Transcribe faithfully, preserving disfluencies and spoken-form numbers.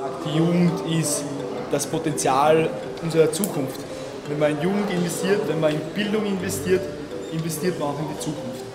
Die Jugend ist das Potenzial unserer Zukunft. Wenn man in Jugend investiert, wenn man in Bildung investiert, investiert man auch in die Zukunft.